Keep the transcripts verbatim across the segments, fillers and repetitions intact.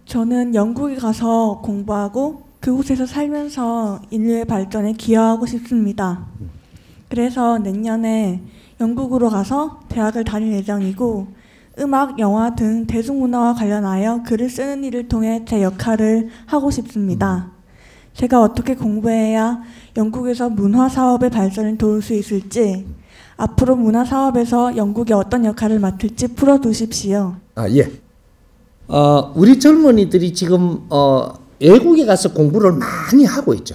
저는 영국에 가서 공부하고 그곳에서 살면서 인류의 발전에 기여하고 싶습니다. 그래서 내년에 영국으로 가서 대학을 다닐 예정이고 음악, 영화 등 대중문화와 관련하여 글을 쓰는 일을 통해 제 역할을 하고 싶습니다. 제가 어떻게 공부해야 영국에서 문화사업의 발전을 도울 수 있을지, 앞으로 문화사업에서 영국이 어떤 역할을 맡을지 풀어두십시오. 아, 예. 어, 우리 젊은이들이 지금 어, 외국에 가서 공부를 많이 하고 있죠.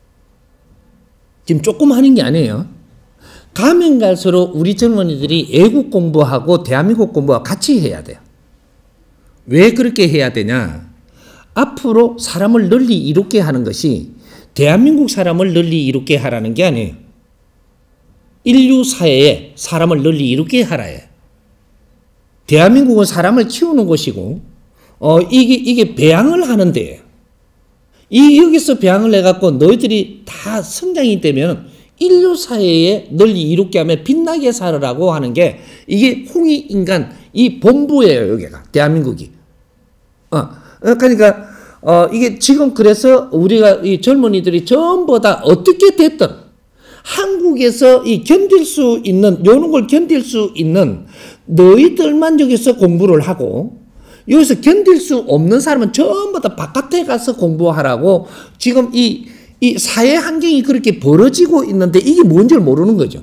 지금 조금 하는 게 아니에요. 가면 갈수록 우리 젊은이들이 외국 공부하고 대한민국 공부와 같이 해야 돼요. 왜 그렇게 해야 되냐? 앞으로 사람을 널리 이롭게 하는 것이 대한민국 사람을 널리 이롭게 하라는 게 아니에요. 인류 사회에 사람을 널리 이롭게 하라예요. 대한민국은 사람을 키우는 곳이고, 어, 이게, 이게 배양을 하는 데예요. 이, 여기서 배양을 해갖고 너희들이 다 성장이 되면 인류 사회에 널리 이롭게 하며 빛나게 살으라고 하는 게 이게 홍익인간 이 본부예요, 여기가. 대한민국이. 어, 그러니까, 어, 이게 지금 그래서 우리가 이 젊은이들이 전부 다 어떻게 됐든 한국에서 이 견딜 수 있는, 요런 걸 견딜 수 있는 너희들만 여기서 공부를 하고 여기서 견딜 수 없는 사람은 전부 다 바깥에 가서 공부하라고 지금 이, 이 사회 환경이 그렇게 벌어지고 있는데 이게 뭔지를 모르는 거죠.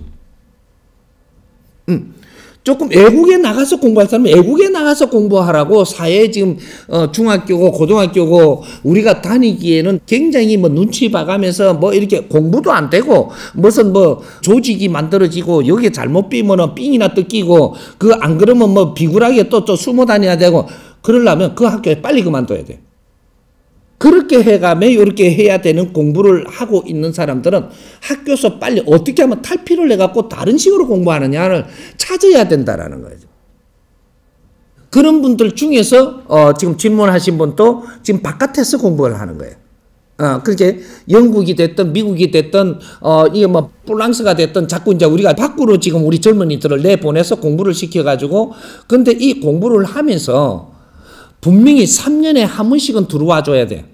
음. 조금 외국에 나가서 공부할 사람은 외국에 나가서 공부하라고 사회 지금 어 중학교고 고등학교고 우리가 다니기에는 굉장히 뭐 눈치 봐가면서 뭐 이렇게 공부도 안 되고 무슨 뭐 조직이 만들어지고 여기에 잘못 비면은 삥이나 뜯기고 그 안 그러면 뭐 비굴하게 또 또 숨어 다녀야 되고 그러려면 그 학교에 빨리 그만둬야 돼. 그렇게 해가며 이렇게 해야 되는 공부를 하고 있는 사람들은 학교에서 빨리 어떻게 하면 탈피를 해갖고 다른 식으로 공부하느냐를 찾아야 된다라는 거죠. 그런 분들 중에서 어 지금 질문하신 분도 지금 바깥에서 공부를 하는 거예요. 어 그렇게 영국이 됐든 미국이 됐든 어 이게 뭐 프랑스가 됐든 자꾸 이제 우리가 밖으로 지금 우리 젊은이들을 내보내서 공부를 시켜가지고 근데 이 공부를 하면서 분명히 삼 년에 한 번씩은 들어와 줘야 돼.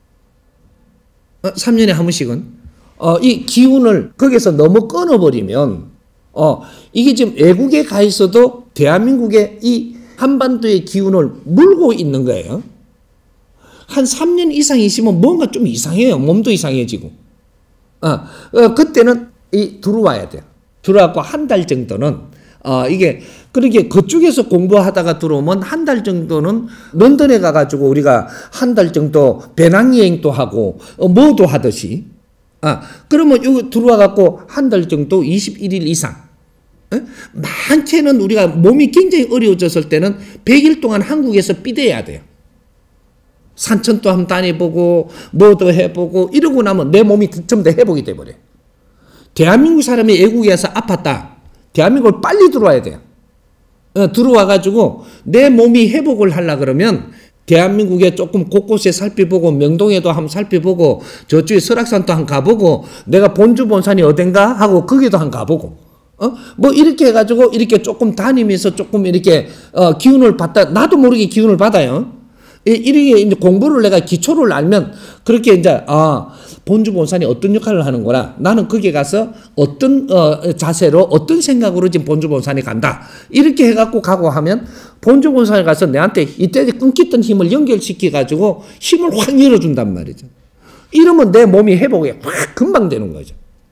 어, 삼 년에 한 번씩은. 어, 이 기운을 거기서 너무 끊어버리면, 어, 이게 지금 외국에 가 있어도 대한민국의 이 한반도의 기운을 물고 있는 거예요. 한 삼 년 이상 있으면 뭔가 좀 이상해요. 몸도 이상해지고. 어, 어 그때는 이 들어와야 돼요. 들어와서 한 달 정도는 어, 이게, 그렇게 그쪽에서 공부하다가 들어오면 한 달 정도는 런던에 가가지고 우리가 한 달 정도 배낭여행도 하고, 어, 뭐도 하듯이. 아, 그러면 여기 들어와갖고 한 달 정도 이십일 일 이상. 에? 많게는 우리가 몸이 굉장히 어려워졌을 때는 백 일 동안 한국에서 삐대야 돼요. 산천도 한번 다녀보고, 뭐도 해보고, 이러고 나면 내 몸이 전부 다 회복이 돼버려요. 대한민국 사람이 외국에서 아팠다. 대한민국을 빨리 들어와야 돼요. 어, 들어와가지고 내 몸이 회복을 하려고 그러면 대한민국에 조금 곳곳에 살펴보고 명동에도 한번 살펴보고 저쪽에 설악산도 한번 가보고 내가 본주 본산이 어딘가 하고 거기도 한번 가보고 어? 뭐 이렇게 해가지고 이렇게 조금 다니면서 조금 이렇게 어, 기운을 받다 나도 모르게 기운을 받아요. 이렇게 이제 공부를 내가 기초를 알면 그렇게 이제 아 본주 본산이 어떤 역할을 하는구나. 나는 거기에 가서 어떤 어, 자세로 어떤 생각으로 지금 본주 본산에 간다. 이렇게 해갖고 가고 하면 본주 본산에 가서 내한테 이때 끊겼던 힘을 연결시켜 가지고 힘을 확 열어준단 말이죠. 이러면 내 몸이 회복이 확 금방 되는 거죠.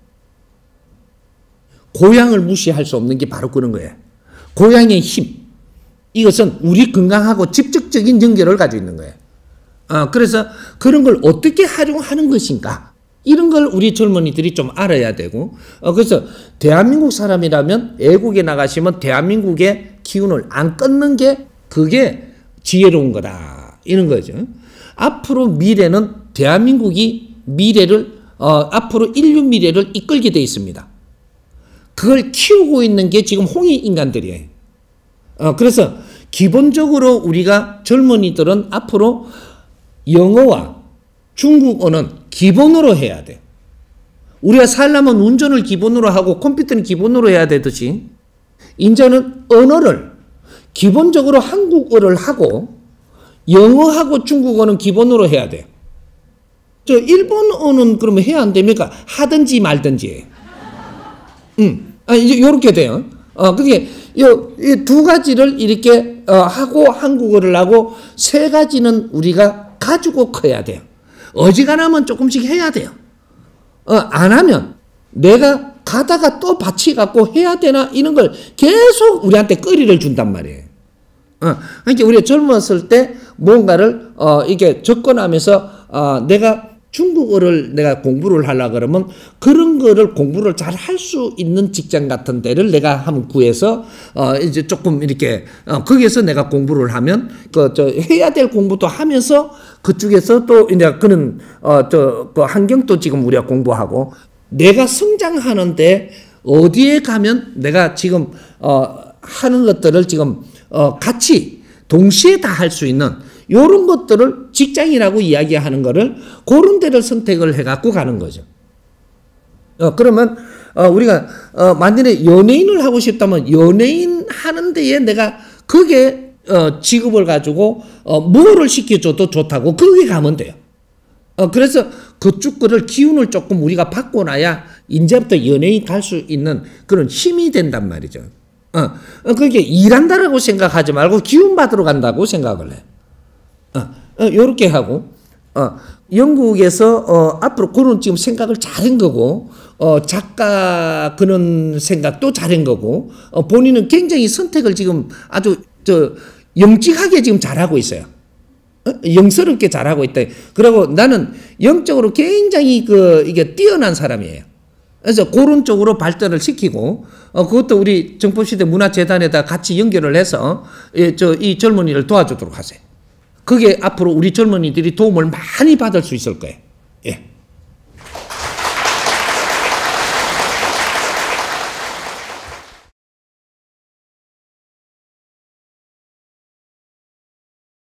고향을 무시할 수 없는 게 바로 그런 거예요. 고향의 힘. 이것은 우리 건강하고 직접적인 연결을 가지고 있는 거예요. 어, 그래서 그런 걸 어떻게 활용하는 것인가 이런 걸 우리 젊은이들이 좀 알아야 되고 어, 그래서 대한민국 사람이라면 외국에 나가시면 대한민국의 기운을 안 끊는 게 그게 지혜로운 거다 이런 거죠. 앞으로 미래는 대한민국이 미래를 어, 앞으로 인류 미래를 이끌게 돼 있습니다. 그걸 키우고 있는 게 지금 홍익인간들이에요. 어, 그래서 기본적으로 우리가 젊은이들은 앞으로 영어와 중국어는 기본으로 해야 돼. 우리가 살려면 운전을 기본으로 하고 컴퓨터는 기본으로 해야 되듯이 이제는 언어를 기본적으로 한국어를 하고 영어하고 중국어는 기본으로 해야 돼요. 저 일본어는 그러면 해야 안 됩니까? 하든지 말든지. 음, 아, 이제 요렇게 돼요. 어, 그게 요, 이 두 가지를 이렇게 어, 하고 한국어를 하고 세 가지는 우리가 가지고 커야 돼요. 어지간하면 조금씩 해야 돼요. 어, 안 하면 내가 가다가 또 밭이 갖고 해야 되나 이런 걸 계속 우리한테 거리를 준단 말이에요. 어, 그러니까 우리가 젊었을 때 뭔가를 어, 이렇게 접근하면서 어, 내가 중국어를 내가 공부를 하려 그러면 그런 거를 공부를 잘 할 수 있는 직장 같은 데를 내가 한번 구해서 어 이제 조금 이렇게 어 거기에서 내가 공부를 하면 그 저 해야 될 공부도 하면서 그쪽에서 또 이제 그런 어 저 그 환경도 지금 우리가 공부하고 내가 성장하는데 어디에 가면 내가 지금 어 하는 것들을 지금 어 같이 동시에 다 할 수 있는 요런 것들을 직장이라고 이야기하는 거를 그런 데를 선택을 해갖고 가는 거죠. 어, 그러면, 어, 우리가, 어, 만약에 연예인을 하고 싶다면 연예인 하는 데에 내가 그게, 어, 직업을 가지고, 어, 뭐를 시켜줘도 좋다고 거기 가면 돼요. 어, 그래서 그쪽 거를 기운을 조금 우리가 받고 나야 이제부터 연예인 갈 수 있는 그런 힘이 된단 말이죠. 어, 어, 그러니까 일한다라고 생각하지 말고 기운 받으러 간다고 생각을 해. 어, 어, 요렇게 하고, 어, 영국에서, 어, 앞으로 그런 지금 생각을 잘한 거고, 어, 작가 그런 생각도 잘한 거고, 어, 본인은 굉장히 선택을 지금 아주, 저, 영직하게 지금 잘하고 있어요. 어? 영스럽게 잘하고 있다. 그리고 나는 영적으로 굉장히 그, 이게 뛰어난 사람이에요. 그래서 그런 쪽으로 발전을 시키고, 어, 그것도 우리 정법시대 문화재단에다 같이 연결을 해서, 예, 저, 이 젊은이를 도와주도록 하세요. 그게 앞으로 우리 젊은이들이 도움을 많이 받을 수 있을 거예요. 예.